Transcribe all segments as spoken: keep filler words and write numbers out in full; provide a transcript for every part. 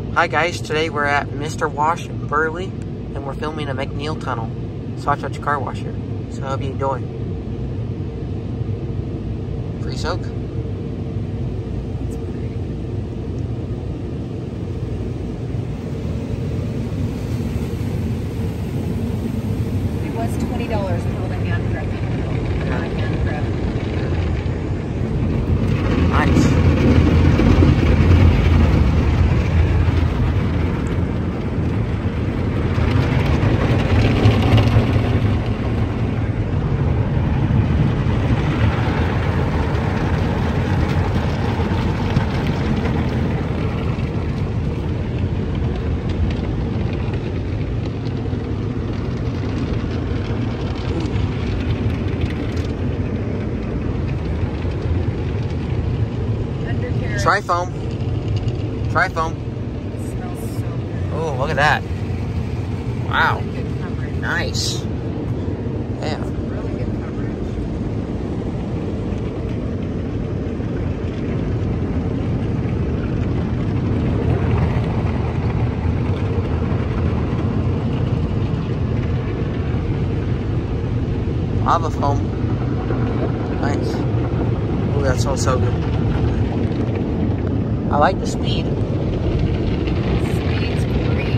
Hi guys, today we're at Mister Wash in Burley and we're filming a McNeil tunnel. Soft touch car wash here. So I hope you enjoy. Free soak. It was twenty dollars for the hand prep. Not a hand prep. Nice. Tri-foam. Tri-foam. It smells so good. Oh, look at that. Wow. Really good coverage. Nice. Yeah. Really good coverage. Lava foam. Nice. Oh, that smells so good. I like the speed. Speed's great.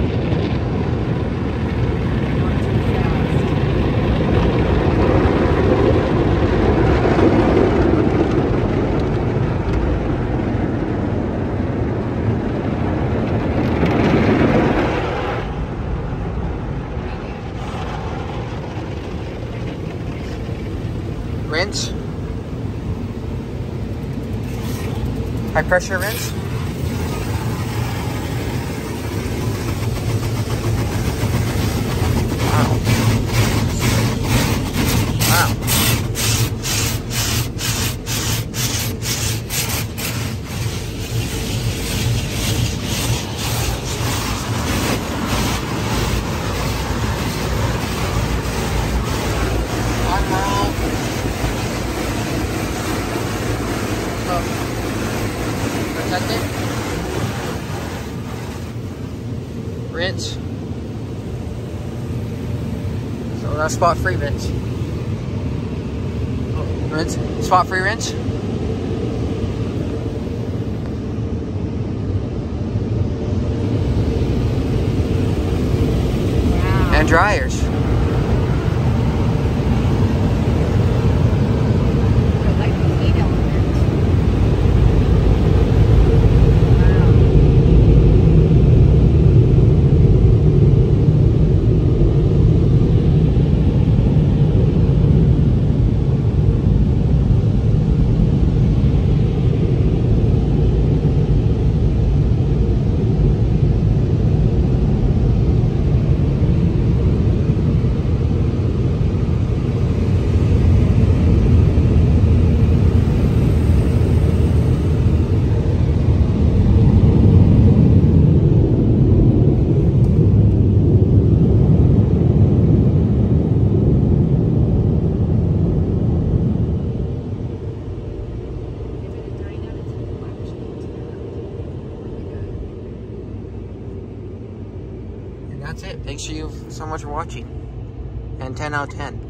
Not too fast. Rinse. High pressure rinse. Wow. Wow. Protect it. Rinse. So that's spot free rinse. Rinse. Spot free rinse. Wow. And dryers. I like the heat element. Wow. And that's it. Thanks to you so much for watching. And ten out of ten.